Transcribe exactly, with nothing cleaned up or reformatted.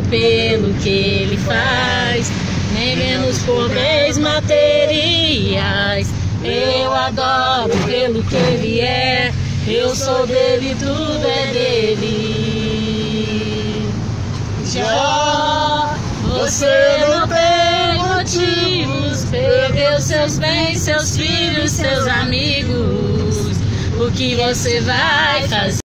pelo que ele faz, nem menos por bens materiais. Eu adoro pelo que ele é, eu sou dele, tudo é dele. Jó, você não tem motivos, perdeu seus bens, seus filhos, seus amigos. O que você vai fazer?